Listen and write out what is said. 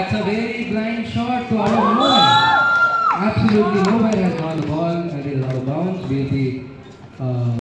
That's a very blind shot to out of nowhere. Absolutely nowhere has gone the ball and it is out of bounds. We'll be